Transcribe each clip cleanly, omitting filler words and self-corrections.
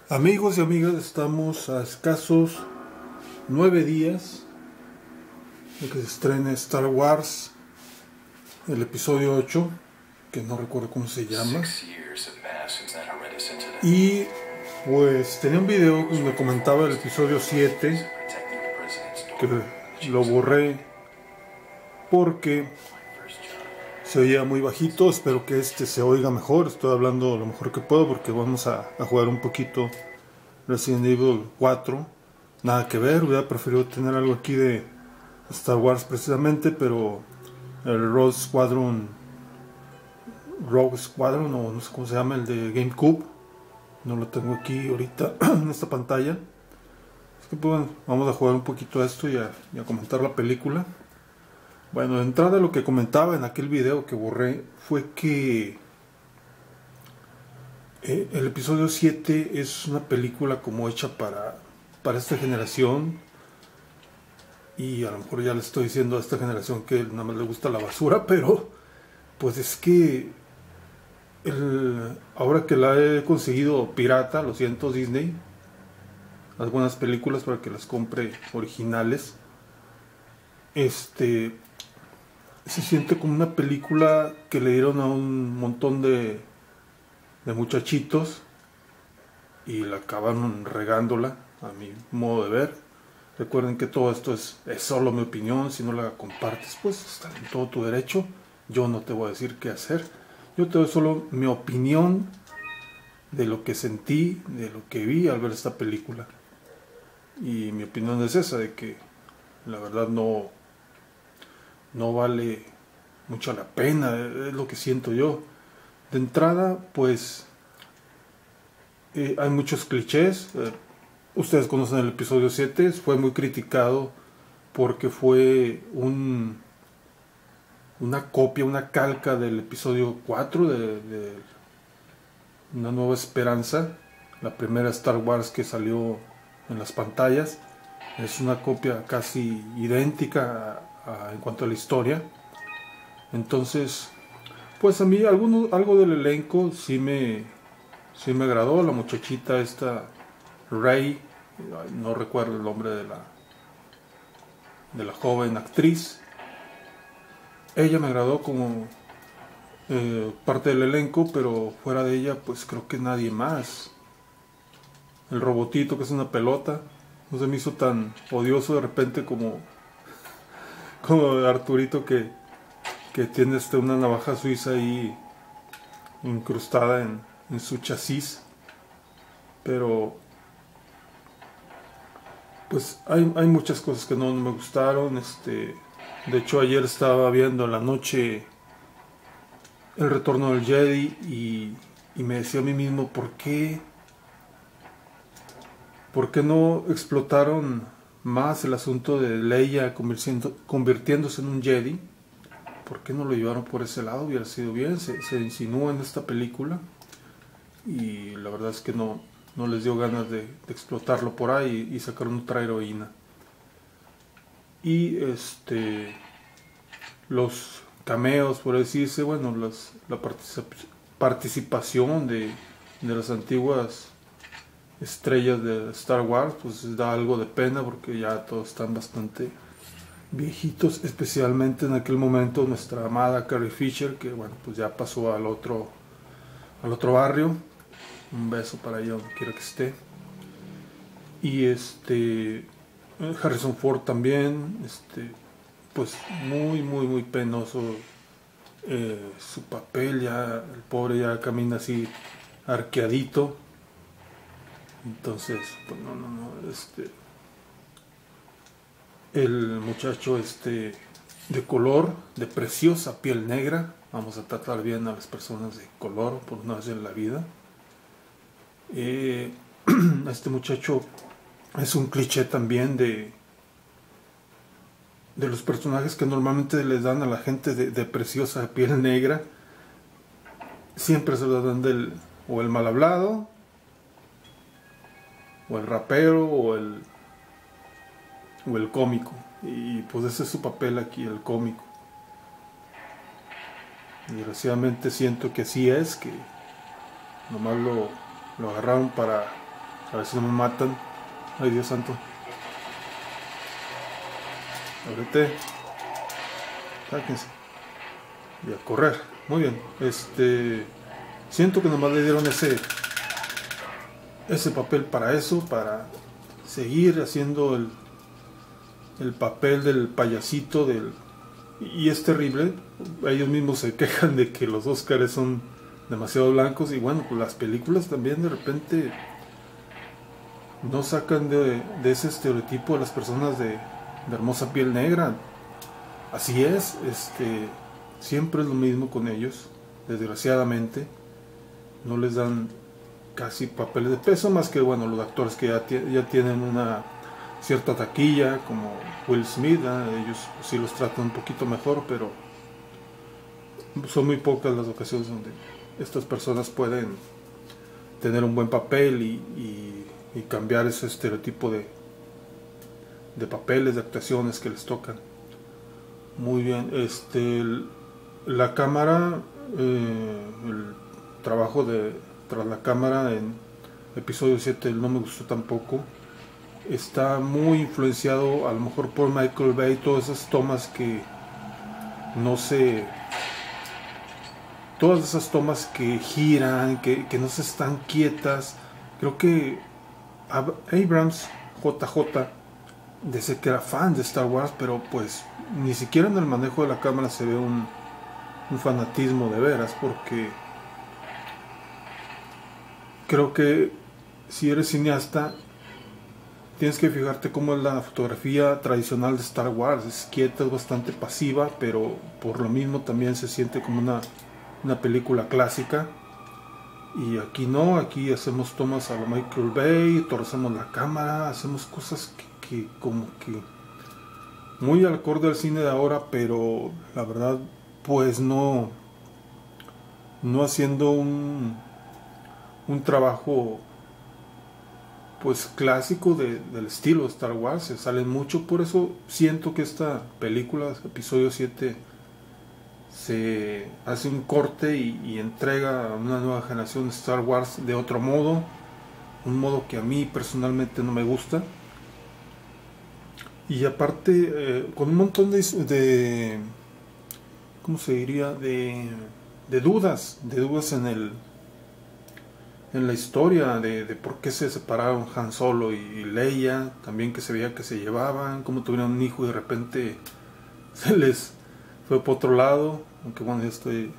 Amigos y amigas, estamos a escasos 9 días de que se estrene Star Wars, el episodio 8, que no recuerdo cómo se llama. Y pues tenía un video donde comentaba el episodio 7, que lo borré porque se oía muy bajito. Espero que este se oiga mejor. Estoy hablando lo mejor que puedo porque vamos a jugar un poquito Resident Evil 4. Nada que ver, hubiera preferido tener algo aquí de Star Wars precisamente, pero el Rogue Squadron, o no sé cómo se llama, el de GameCube, no lo tengo aquí ahorita en esta pantalla. Es que pues, bueno, vamos a jugar un poquito a esto y a comentar la película. Bueno, de entrada lo que comentaba en aquel video que borré fue que el episodio 7 es una película como hecha para esta generación. Y a lo mejor ya le estoy diciendo a esta generación que nada más le gusta la basura, pero pues es que ahora que la he conseguido pirata, lo siento Disney, algunas películas para que las compre originales, se siente como una película que le dieron a un montón de muchachitos y la acabaron regándola, a mi modo de ver. Recuerden que todo esto es solo mi opinión. Si no la compartes, pues está en todo tu derecho. Yo no te voy a decir qué hacer. Yo te doy solo mi opinión de lo que sentí, de lo que vi al ver esta película. Y mi opinión es esa, de que la verdad no vale mucho la pena, es lo que siento yo. De entrada, pues hay muchos clichés. Ustedes conocen el episodio 7, fue muy criticado porque fue una copia, una calca del episodio 4 de Una Nueva Esperanza, la primera Star Wars que salió en las pantallas. Es una copia casi idéntica en cuanto a la historia. Entonces, pues a mí algo del elenco sí me agradó. La muchachita esta, Rey, no recuerdo el nombre de la joven actriz. Ella me agradó como parte del elenco, pero fuera de ella pues creo que nadie más. El robotito, que es una pelota, no se me hizo tan odioso de repente como Arturito, que tiene una navaja suiza ahí incrustada en su chasis. Pero pues hay muchas cosas que no me gustaron. De hecho, ayer estaba viendo en la noche El Retorno del Jedi y me decía a mí mismo, ¿por qué no explotaron más el asunto de Leia convirtiéndose en un Jedi? ¿Por qué no lo llevaron por ese lado? Hubiera sido bien. Se insinúa en esta película y la verdad es que no les dio ganas de explotarlo por ahí y sacar otra heroína. Y los cameos, por decirse, bueno, la participación de las antiguas estrellas de Star Wars, pues da algo de pena porque ya todos están bastante viejitos, especialmente en aquel momento nuestra amada Carrie Fisher, que bueno, pues ya pasó al otro barrio. Un beso para ella donde quiera que esté. Y Harrison Ford también, pues muy penoso su papel. Ya el pobre ya camina así arqueadito. Entonces pues no, el muchacho de color, de preciosa piel negra. Vamos a tratar bien a las personas de color por una vez en la vida. Este muchacho es un cliché también de los personajes que normalmente les dan a la gente de preciosa piel negra. Siempre se lo dan o el mal hablado, o el rapero, o el cómico. Y pues ese es su papel aquí, el cómico. Desgraciadamente siento que así es, que nomás lo agarraron para A ver si no me matan. Ay, Dios santo. Ábrete. Sáquense. Y a correr. Muy bien. Siento que nomás le dieron ese papel para eso, para seguir haciendo el papel del payasito y es terrible. Ellos mismos se quejan de que los Óscares son demasiado blancos, y bueno, pues las películas también de repente no sacan de ese estereotipo de las personas de hermosa piel negra. Así es, siempre es lo mismo con ellos, desgraciadamente. No les dan casi papeles de peso, más que bueno, los actores que ya tienen una cierta taquilla, como Will Smith, ellos sí los tratan un poquito mejor, pero son muy pocas las ocasiones donde estas personas pueden tener un buen papel y cambiar ese estereotipo de papeles, de actuaciones que les tocan. Muy bien, la cámara, el trabajo tras la cámara en episodio 7 no me gustó tampoco. Está muy influenciado a lo mejor por Michael Bay, todas esas tomas que no se... Todas esas tomas que giran, que no se están quietas. Creo que Abrams, JJ, dice que era fan de Star Wars, pero pues ni siquiera en el manejo de la cámara se ve un fanatismo de veras, porque creo que si eres cineasta tienes que fijarte cómo es la fotografía tradicional de Star Wars. Es quieta, es bastante pasiva, pero por lo mismo también se siente como una película clásica. Y aquí no, aquí hacemos tomas a lo Michael Bay, torcemos la cámara, hacemos cosas que como que muy al acorde al cine de ahora, pero la verdad pues no haciendo un trabajo pues clásico del estilo de Star Wars. Se salen mucho, por eso siento que esta película, episodio 7, se hace un corte y entrega a una nueva generación de Star Wars de otro modo, un modo que a mí personalmente no me gusta, y aparte con un montón de ¿cómo se diría? de dudas en la historia de por qué se separaron Han Solo y Leia, también que se veía que se llevaban, cómo tuvieron un hijo y de repente se les fue por otro lado, aunque bueno, ya estoy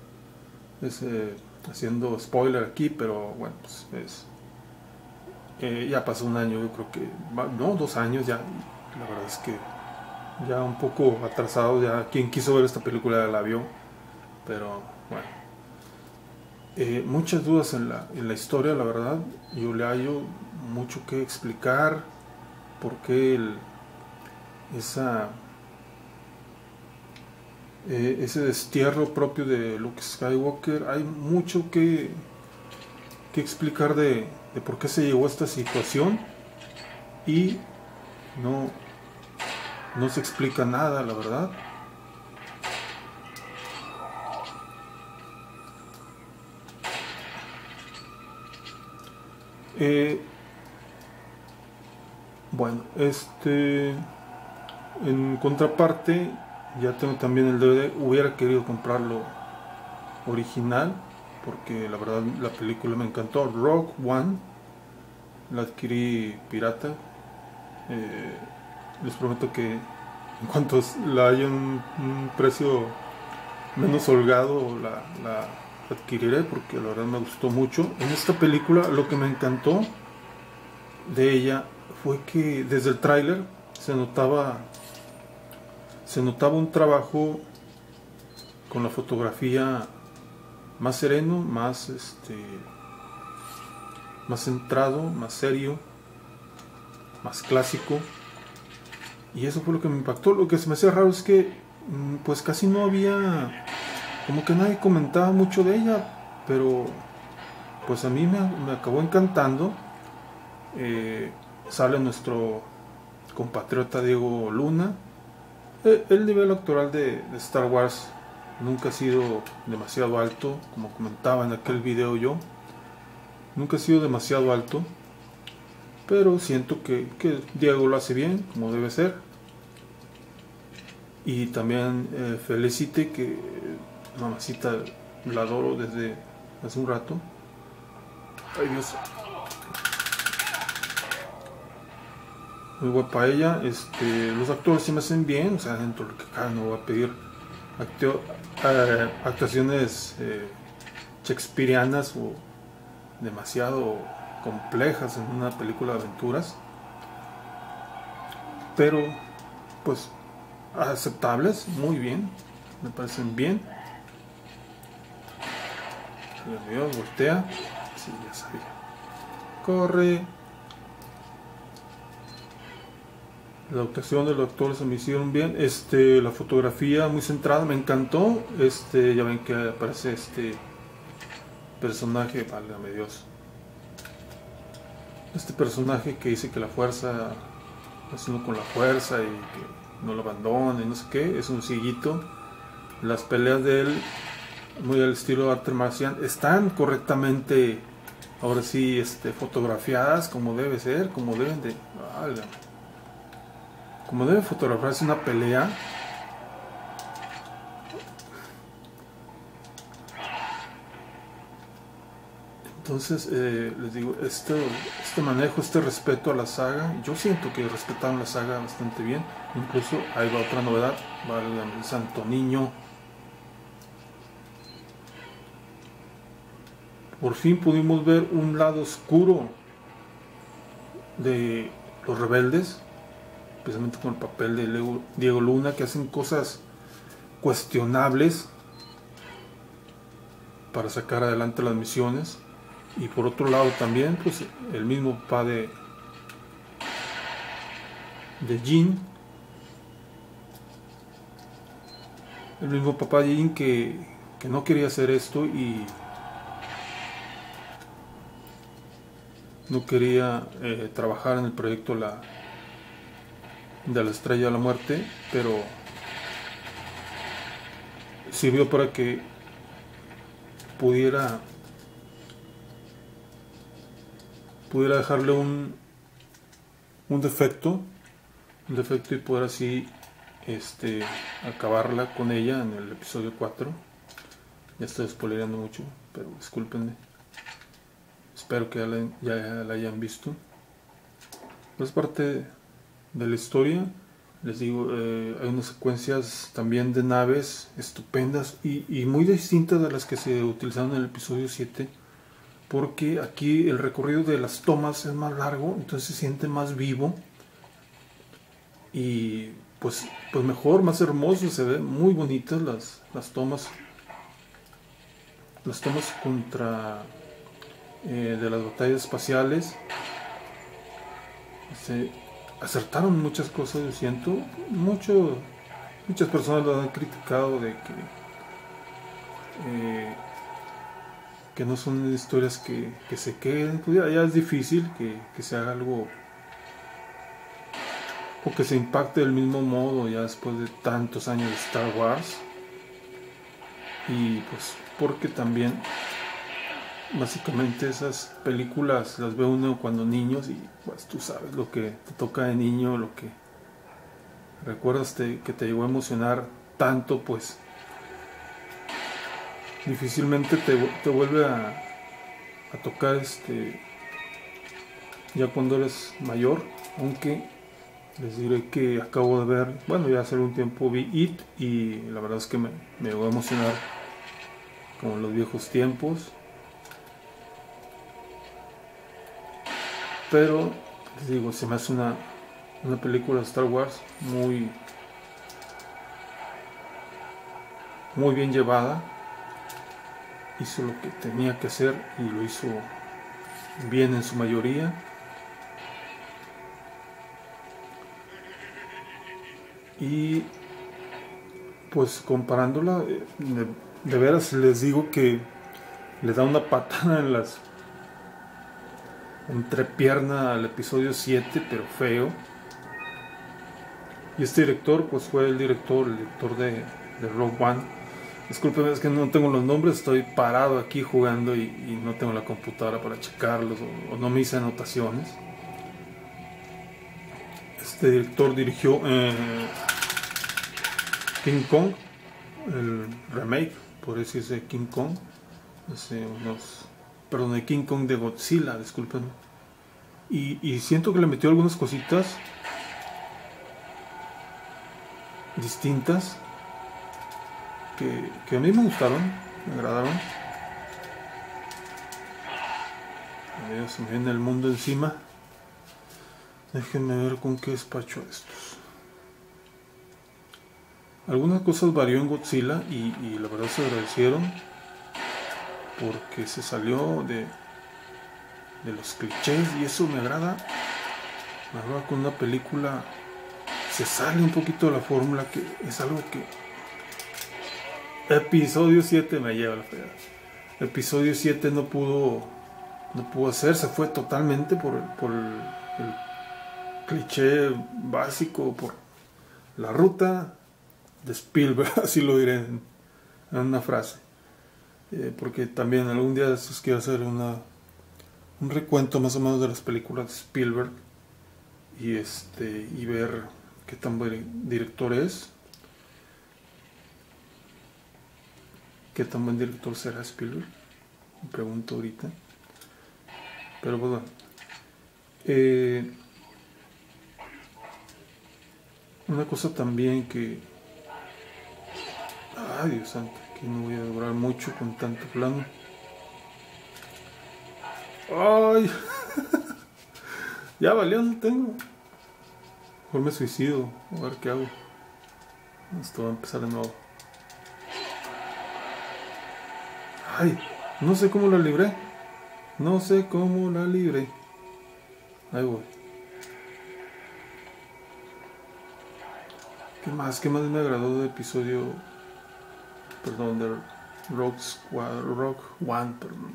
haciendo spoiler aquí, pero bueno, pues ya pasó un año, yo creo que, no, 2 años ya, la verdad es que ya un poco atrasado, ya quien quiso ver esta película ya la vio, pero bueno. Muchas dudas en la historia, la verdad. Yo le hallo mucho que explicar por qué ese destierro propio de Luke Skywalker. Hay mucho que explicar de por qué se llegó a esta situación, y no se explica nada, la verdad. Bueno, en contraparte, ya tengo también el DVD. Hubiera querido comprarlo original, porque la verdad la película me encantó. Rogue One la adquirí pirata. Les prometo que en cuanto la haya un precio menos holgado, la adquiriré, porque la verdad me gustó mucho. En esta película lo que me encantó de ella fue que desde el tráiler se notaba un trabajo con la fotografía más sereno, más centrado, más serio, más clásico, y eso fue lo que me impactó. Lo que se me hacía raro es que pues casi no había, como que nadie comentaba mucho de ella, pero pues a mí me acabó encantando. Sale nuestro compatriota Diego Luna. El nivel actoral de Star Wars nunca ha sido demasiado alto, como comentaba en aquel video yo. Nunca ha sido demasiado alto. pero siento que Diego lo hace bien, como debe ser. Y también Felicity, que mamacita, la adoro desde hace un rato. Ay Dios, muy guapa ella. Los actores se me hacen bien, o sea, dentro de lo que cabe no voy a pedir actuaciones shakespearianas o demasiado complejas en una película de aventuras, pero pues aceptables, muy bien, me parecen bien. Dios mío, voltea, sí, ya sabía, corre. La actuación de los actores se me hicieron bien. La fotografía muy centrada, me encantó. Ya ven que aparece este personaje, válgame Dios. Este personaje que dice que la fuerza es uno con la fuerza y que no lo abandone, no sé qué, es un cieguito. Las peleas de él, muy al estilo de arte marcial, están correctamente, ahora sí, fotografiadas como debe ser, como deben de, válgame, como debe fotografiarse una pelea. Entonces, les digo, este manejo, este respeto a la saga, yo siento que respetaron la saga bastante bien. Incluso ahí va otra novedad, válgame el santo niño. Por fin pudimos ver un lado oscuro de los rebeldes, especialmente con el papel de Diego Luna, que hacen cosas cuestionables para sacar adelante las misiones. Y por otro lado también, pues el mismo papá de Jin, el mismo papá de Jin que no quería hacer esto y no quería trabajar en el proyecto de la Estrella de la Muerte, pero sirvió para que pudiera dejarle un defecto y poder así acabarla con ella en el episodio 4. Ya estoy spoileando mucho, pero discúlpenme, espero que ya la hayan visto. Es parte de la historia. Les digo, hay unas secuencias también de naves estupendas y muy distintas de las que se utilizaron en el episodio 7, porque aquí el recorrido de las tomas es más largo, entonces se siente más vivo y pues mejor, más hermoso, se ven muy bonitas las tomas contra de las batallas espaciales. Se acertaron muchas cosas, yo siento. Muchas personas lo han criticado de que no son historias que se queden, pues ya es difícil que se haga algo o que se impacte del mismo modo ya después de tantos años de Star Wars. Y pues porque también básicamente esas películas las ve uno cuando niños y pues tú sabes lo que te toca de niño, lo que recuerdas que te llegó a emocionar tanto, pues difícilmente te vuelve a tocar ya cuando eres mayor. Aunque les diré que acabo de ver, bueno, ya hace algún tiempo vi It y la verdad es que me llegó a emocionar como en los viejos tiempos. Pero les digo, se me hace una película de Star Wars muy bien llevada. Hizo lo que tenía que hacer y lo hizo bien en su mayoría. Y pues comparándola, de veras les digo que le da una patada en las entrepierna al episodio 7, pero feo. Y este director pues fue el director de Rogue One. Discúlpenme, es que no tengo los nombres, estoy parado aquí jugando y no tengo la computadora para checarlos o no me hice anotaciones. Este director dirigió King Kong, el remake, por decirse, King Kong, de King Kong de Godzilla, disculpen. Y siento que le metió algunas cositas distintas que a mí me gustaron, me agradaron. Se me viene el mundo encima. Déjenme ver con qué despacho estos. Algunas cosas varió en Godzilla y la verdad se agradecieron, porque se salió de los clichés y eso me agrada. La verdad, con una película se sale un poquito de la fórmula, que es algo que episodio 7 me lleva a la fregada. Episodio 7 no pudo hacer, se fue totalmente por el cliché básico, por la ruta de Spielberg, así lo diré en una frase. Porque también algún día les quiero hacer un recuento más o menos de las películas de Spielberg y ver qué tan buen director es, qué tan buen director será Spielberg, me pregunto ahorita. Pero bueno, una cosa también que, ay Dios santo, que no voy a durar mucho con tanto plano. Ay, ya valió, no tengo. Mejor me suicido, a ver qué hago. Esto va a empezar de nuevo. Ay, no sé cómo la libré. No sé cómo la libré. Ahí voy. ¿Qué más me agradó del episodio? Perdón, de Rogue One, perdón.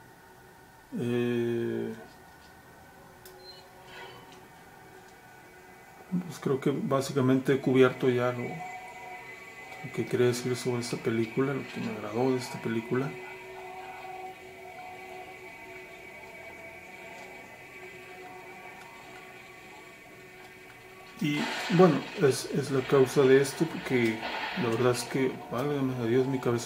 Pues creo que básicamente he cubierto ya lo que quería decir sobre esta película, lo que me agradó de esta película. Y bueno, es la causa de esto, porque la verdad es que, válgame a Dios mi cabeza.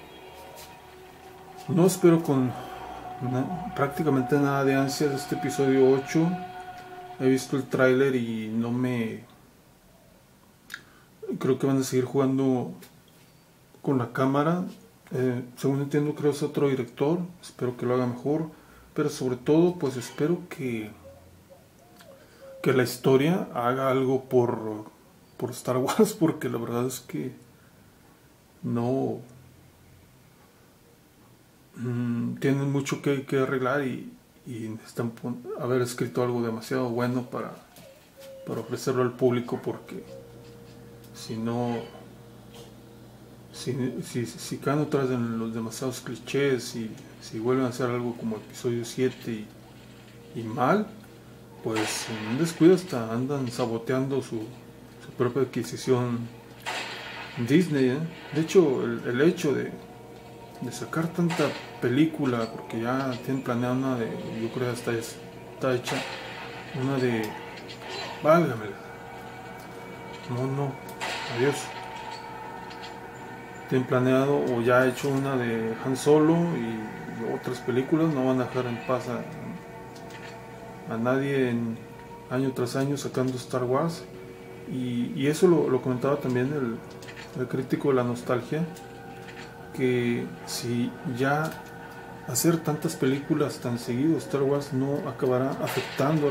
No espero con prácticamente nada de ansias de este episodio 8. He visto el tráiler y no me... Creo que van a seguir jugando con la cámara. Según entiendo, creo que es otro director. Espero que lo haga mejor. Pero sobre todo, pues espero que la historia haga algo por Star Wars, porque la verdad es que no tienen mucho que arreglar y necesitan haber escrito algo demasiado bueno para ofrecerlo al público, porque si no, si caen atrás en los demasiados clichés y si vuelven a hacer algo como episodio 7 y mal, pues en un descuido hasta andan saboteando su propia adquisición Disney, ¿eh? De hecho, el hecho de sacar tanta película, porque ya tienen planeada una de, yo creo que está hecha, una de, válgamela, no, adiós, tienen planeado o ya hecho una de Han Solo y otras películas, no van a dejar en paz a nadie en año tras año sacando Star Wars. Y eso lo comentaba también el crítico de la nostalgia, que si ya hacer tantas películas tan seguido Star Wars no acabará afectando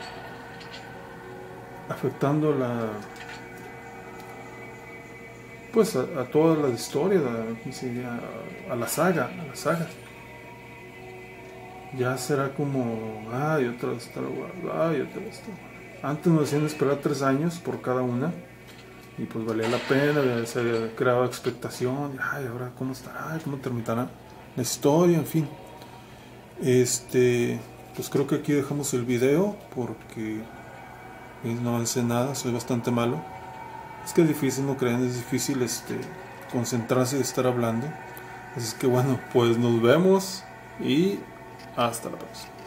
pues a todas las historias, a la saga. Ya será como, ay, otra vez Star Wars, ay, otra vez Star Wars. Antes nos hacían esperar 3 años por cada una y pues valía la pena, se creaba expectación, ay, ahora cómo estará, cómo terminará la historia, en fin. Pues creo que aquí dejamos el video, porque no avancé nada, soy bastante malo. Es que es difícil, no creen, es difícil concentrarse y estar hablando. Así que bueno, pues nos vemos y hasta la próxima.